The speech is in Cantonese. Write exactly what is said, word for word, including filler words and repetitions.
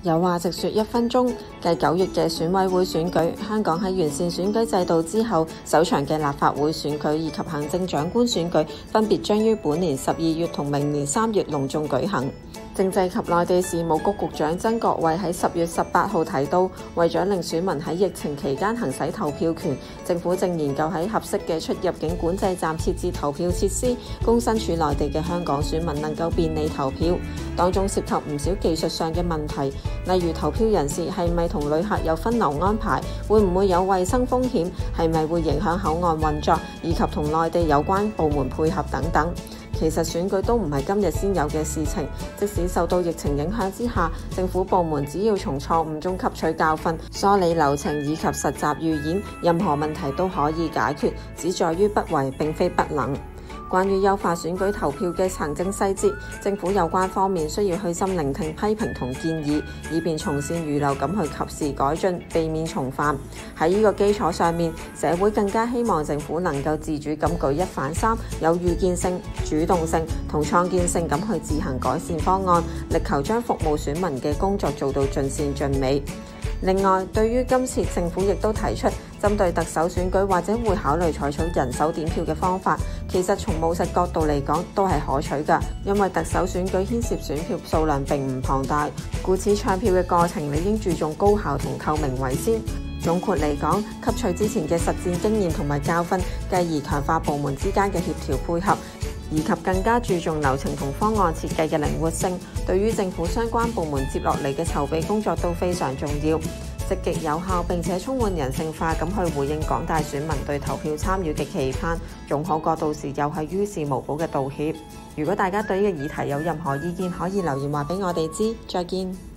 有話直說一分鐘，繼九月嘅選委會選舉，香港喺完善選舉制度之後，首場嘅立法會選舉以及行政長官選舉，分別將於本年十二月同明年三月隆重舉行。政制及內地事務局局長曾國衛喺十月十八號提到，為咗令選民喺疫情期間行使投票權，政府正研究喺合適嘅出入境管制站設置投票設施，供身處內地嘅香港選民能夠便利投票。當中涉及唔少技術上嘅問題，例如投票人士係咪同旅客有分流安排，會唔會有衛生風險，係咪會影響口岸運作，以及同內地有關部門配合等等。其實選舉都唔係今日先有嘅事情，即使受到疫情影響之下，政府部門只要從錯誤中吸取教訓，梳理流程以及實習預演，任何問題都可以解決，只在於不為，並非不能。關於優化選舉投票嘅行政細節，政府有關方面需要虛心聆聽批評同建議，以便從善如流咁去及時改進，避免重犯。喺呢個基礎上面，社會更加希望政府能夠自主咁舉一反三，有預見性、主動性同創建性咁去自行改善方案，力求將服務選民嘅工作做到盡善盡美。另外，對於今次政府亦都提出針對特首選舉或者會考慮採取人手點票嘅方法，其實從務實角度嚟講都係可取㗎，因為特首選舉牽涉選票數量並唔龐大，故此唱票嘅過程理應注重高效同透明為先。總括嚟講，吸取之前嘅實戰經驗同埋教訓，繼而強化部門之間嘅協調配合，以及更加注重流程同方案設計嘅靈活性，對於政府相關部門接落嚟嘅籌備工作都非常重要。積極有效並且充滿人性化咁去回應廣大選民對投票參與嘅期盼，總好過到時又係於事無補嘅道歉。如果大家對呢個議題有任何意見，可以留言話俾我哋知。再見。